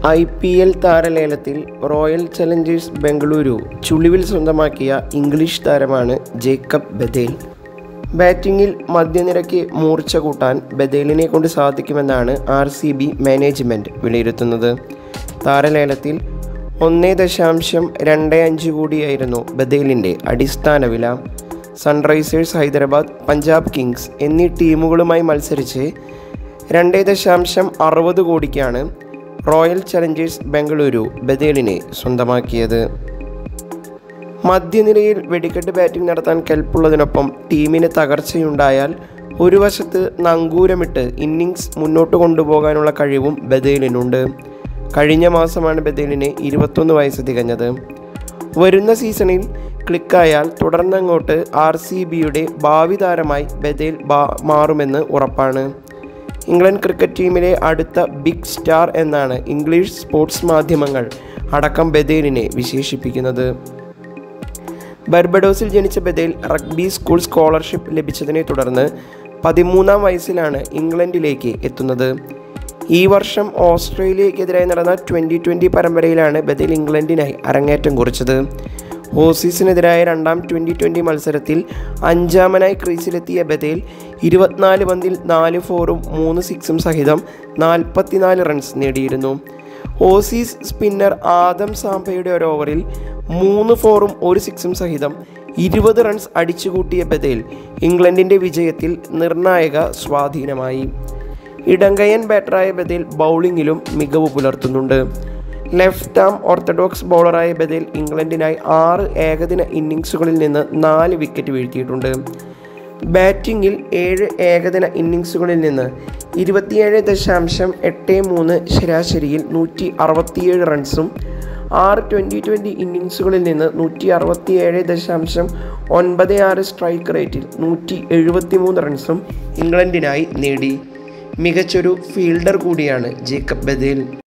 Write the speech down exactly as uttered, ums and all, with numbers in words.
I P L താരലേലത്തിൽ Royal Challengers Bengaluru ചുളിവിൽ സ്വന്തമാക്കിയ ഇംഗ്ലീഷ് താരമാണ് ജേക്കബ് ബഥേൽ. ബാറ്റിങ്ങിൽ മധ്യനിരയ്ക്ക് മൂർച്ച കൂട്ടാൻ ബഥേലിനെ കൊണ്ട് സാധിക്കുമെന്നാണ് ആർ സി ബി മാനേജ്മെൻറ്റ് വിലയിരുത്തുന്നത്. താരലേലത്തിൽ ഒന്ന് ദശാംശം രണ്ട് അഞ്ച് കോടിയായിരുന്നു ബഥേലിൻ്റെ അടിസ്ഥാന വില. സൺറൈസേഴ്സ് ഹൈദരാബാദ്, പഞ്ചാബ് കിങ്സ് എന്നീ ടീമുകളുമായി മത്സരിച്ച് രണ്ട് ദശാംശം അറുപത് കോടിക്കാണ് റോയൽ ചലഞ്ചേഴ്സ് ബംഗളൂരു ബഥേലിനെ സ്വന്തമാക്കിയത്. മധ്യനിരയിൽ വെടിക്കെട്ട് ബാറ്റിംഗ് നടത്താൻ കെൽപ്പുള്ളതിനൊപ്പം ടീമിന് തകർച്ചയുണ്ടായാൽ ഒരു വശത്ത് നങ്കൂരമിട്ട് ഇന്നിങ്സ് മുന്നോട്ട് കൊണ്ടുപോകാനുള്ള കഴിവും ബഥേലിനുണ്ട്. കഴിഞ്ഞ മാസമാണ് ബഥേലിന് ഇരുപത്തൊന്ന് വയസ്സ് തികഞ്ഞത്. വരുന്ന സീസണിൽ ക്ലിക്കായാൽ തുടർന്നങ്ങോട്ട് ആർ സി ബിയുടെ ഭാവി താരമായി ബഥേൽ മാറുമെന്ന് ഉറപ്പാണ്. ഇംഗ്ലണ്ട് ക്രിക്കറ്റ് ടീമിലെ അടുത്ത ബിഗ് സ്റ്റാർ എന്നാണ് ഇംഗ്ലീഷ് സ്പോർട്സ് മാധ്യമങ്ങൾ അടക്കം ബഥേലിനെ വിശേഷിപ്പിക്കുന്നത്. ബർബഡോസിൽ ജനിച്ച ബഥേൽ റഗ്ബി സ്കൂൾ സ്കോളർഷിപ്പ് ലഭിച്ചതിനെ തുടർന്ന് പതിമൂന്നാം വയസ്സിലാണ് ഇംഗ്ലണ്ടിലേക്ക് എത്തുന്നത്. ഈ വർഷം ഓസ്ട്രേലിയക്കെതിരായി നടന്ന ട്വൻ്റി ട്വൻ്റി പരമ്പരയിലാണ് ബഥേൽ ഇംഗ്ലണ്ടിനായി അരങ്ങേറ്റം കുറിച്ചത്. ഓസീസിനെതിരായ രണ്ടാം ട്വൻ്റി ട്വൻ്റി മത്സരത്തിൽ അഞ്ചാമനായി ക്രീസിലെത്തിയ ബഥേൽ ഇരുപത്തിനാല് പന്തിൽ നാല് ഫോറും മൂന്ന് സിക്സും സഹിതം നാൽപ്പത്തിനാല് റൺസ് നേടിയിരുന്നു. ഓസീസ് സ്പിന്നർ ആദം സാംപയുടെ ഒരു ഓവറിൽ മൂന്ന് ഫോറും ഒരു സിക്സും സഹിതം ഇരുപത് റൺസ് അടിച്ചുകൂട്ടിയ ബഥേൽ ഇംഗ്ലണ്ടിൻ്റെ വിജയത്തിൽ നിർണായക സ്വാധീനമായി. ഇടങ്കയ്യൻ ബാറ്ററായ ബഥേൽ ബൗളിങ്ങിലും മികവ് പുലർത്തുന്നുണ്ട്. ലെഫ്റ്റ് ആം ഓർത്തഡോക്സ് ബൗളറായ ബഥേൽ ഇംഗ്ലണ്ടിനായി ആറ് ഏകദിന ഇന്നിങ്സുകളിൽ നിന്ന് നാല് വിക്കറ്റ് വീഴ്ത്തിയിട്ടുണ്ട്. ബാറ്റിങ്ങിൽ ഏഴ് ഏകദിന ഇന്നിങ്സുകളിൽ നിന്ന് ഇരുപത്തിയേഴ് ദശാംശം എട്ട് മൂന്ന് ശരാശരിയിൽ നൂറ്റി അറുപത്തിയേഴ് റൺസും ആറ് ട്വൻ്റി ട്വൻ്റി ഇന്നിങ്സുകളിൽ നിന്ന് നൂറ്റി അറുപത്തിയേഴ് ദശാംശം ഒൻപത് ആറ് സ്ട്രൈക്ക് റേറ്റിൽ നൂറ്റി എഴുപത്തി മൂന്ന് റൺസും ഇംഗ്ലണ്ടിനായി നേടി. മികച്ചൊരു ഫീൽഡർ കൂടിയാണ് ജേക്കബ് ബഥേൽ.